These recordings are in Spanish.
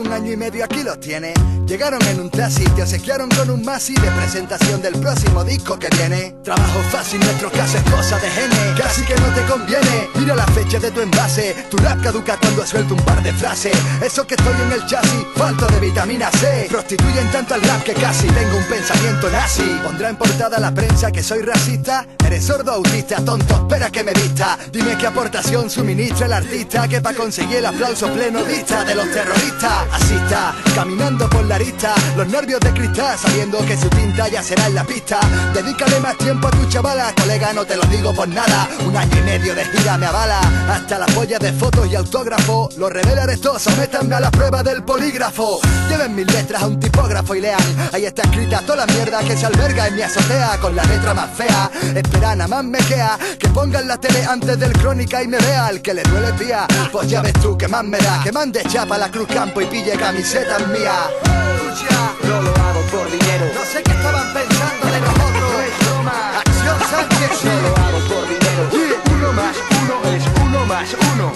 1 año y medio aquí los tiene. Llegaron en un taxi, te obsequiaron con un masi de presentación del próximo disco que viene. Trabajo fácil, nuestro caso es cosa de gene, casi que no te conviene. Mira la fecha de tu envase, tu rap caduca cuando suelto un par de frases. Eso que estoy en el chasis, falto de vitamina C. Prostituyen tanto al rap que casi tengo un pensamiento nazi. Pondrá en portada la prensa que soy racista. Eres sordo autista, tonto, espera que me vista. Dime qué aportación suministra el artista, que pa' conseguir el aplauso pleno vista de los terroristas. Así está, caminando por la arista, los nervios de cristal, sabiendo que su tinta ya será en la pista. Dedícale más tiempo a tu chavala, colega, no te lo digo por nada. 1 año y medio de gira me avala, hasta la polla de fotos y autógrafo. Lo revelaré todo, sométanme a la prueba del polígrafo. Lleven mis letras a un tipógrafo y lean, ahí está escrita toda la mierda que se alberga en mi azotea. Con la letra más fea, espera nada más me queda que pongan la tele antes del Crónica y me vea. Al que le duele el día, pues ya ves tú que más me da, que mande chapa a la Cruz Campo y pille camisetas mías. No lo hago por dinero. No sé qué estaban pensando de nosotros. No es broma. Acción Sánchez. No lo hago por dinero. 1 más 1 es 1 más 1.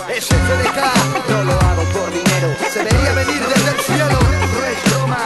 SFDK. No lo hago por dinero. Se veía venir desde el cielo. No es broma.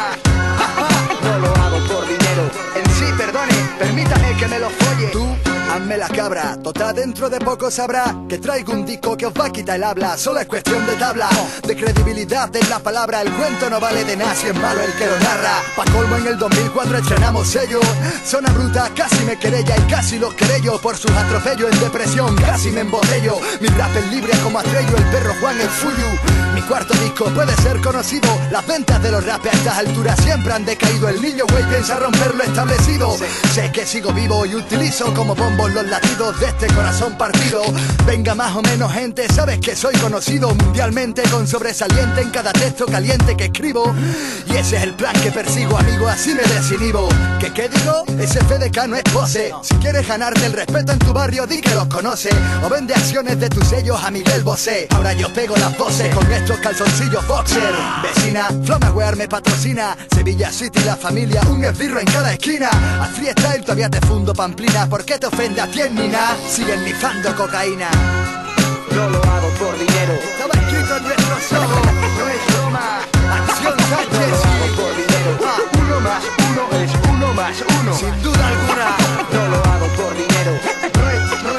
No lo hago por dinero. En sí, perdone, permítame que me lo folle. Tú, hazme la cabra, total dentro de poco sabrá que traigo un disco que os va a quitar el habla. Solo es cuestión de tabla, de credibilidad de la palabra. El cuento no vale de nada si es malo el que lo narra. Pa' colmo en el 2004 estrenamos sello. Zona bruta, casi me querella y casi los querello. Por sus atropellos en depresión, casi me embotello. Mi rap es libre como Atrello, el perro Juan el Fuyu. Mi cuarto disco puede ser conocido. Las ventas de los rap a estas alturas siempre han decaído. El niño güey piensa romper lo establecido. Sé que sigo vivo y utilizo como bombos los latidos de este corazón partido. Venga más o menos gente, sabes que soy conocido mundialmente, con sobresaliente en cada texto caliente que escribo. Y ese es el plan que persigo, amigo, así me desinhibo. ¿Qué digo? SFDK no es pose. Si quieres ganarte el respeto en tu barrio, di que los conoce. O vende acciones de tus sellos a Miguel Bosé. Ahora yo pego las voces con estos calzoncillos boxer. Vecina, Flomaware me patrocina. Sevilla City, la familia, un esbirro en cada esquina. A freestyle todavía te fundo pamplina. ¿Por qué te ofende a ti en Nina? Siguen nifando cocaína. No lo hago por dinero. Estaba escrito en nuestros ojos. No es broma. Acción No lo Sánchez. hago por dinero. 1 más 1 es 1 más 1. Sin duda alguna. No lo hago por dinero. No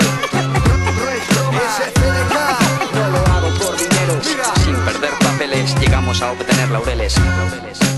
es broma. SFDK. No lo hago por dinero. Mira. Sin perder papeles llegamos a obtener laureles.